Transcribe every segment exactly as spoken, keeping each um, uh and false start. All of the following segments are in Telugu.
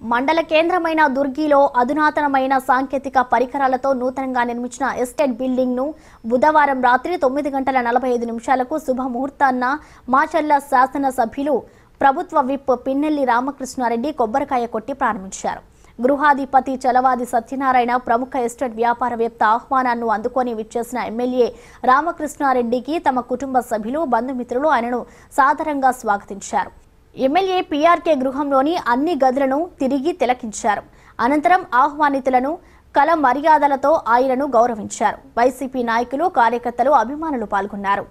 మండల కేంద్రమైన దుర్గిలో అధునాతనమైన సాంకేతిక పరికరాలతో నూతనంగా నిర్మించిన ఎస్టేట్ బిల్డింగ్ ను బుధవారం రాత్రి తొమ్మిది గంటల నలభై ఐదు నిమిషాలకు శుభముహూర్తాన్న మాచర్ల శాసన సభ్యులు ప్రభుత్వ విప్ పిన్నెల్లి రామకృష్ణారెడ్డి కొబ్బరికాయ కొట్టి ప్రారంభించారు. గృహాధిపతి చలవాది సత్యనారాయణ ప్రముఖ ఎస్టేట్ వ్యాపారవేత్త ఆహ్వానాన్ని అందుకొని విచ్చేసిన ఎమ్మెల్యే రామకృష్ణారెడ్డికి తమ కుటుంబ సభ్యులు బంధుమిత్రులు ఆయనను సాదరంగా స్వాగతించారు. ఎమ్మెల్యే పీఆర్కే గృహంలోని అన్ని గదులను తిరిగి తిలకించారు. అనంతరం ఆహ్వానితులను కల మర్యాదలతో ఆయనను గౌరవించారు. వైసీపీ నాయకులు, కార్యకర్తలు, అభిమానులు పాల్గొన్నారు.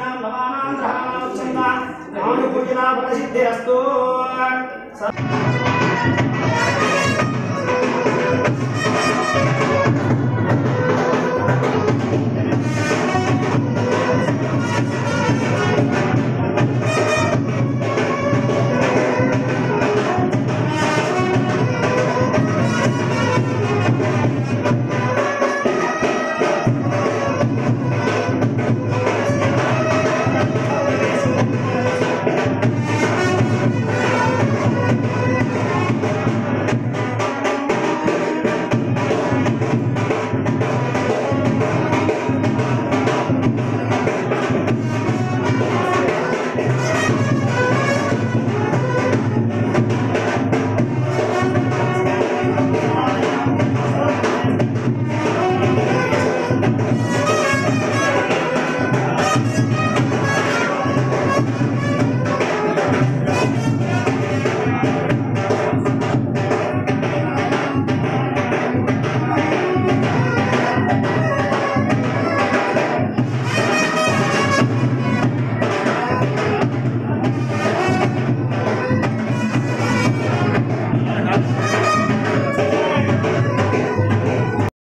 सिद्धि अस्तु।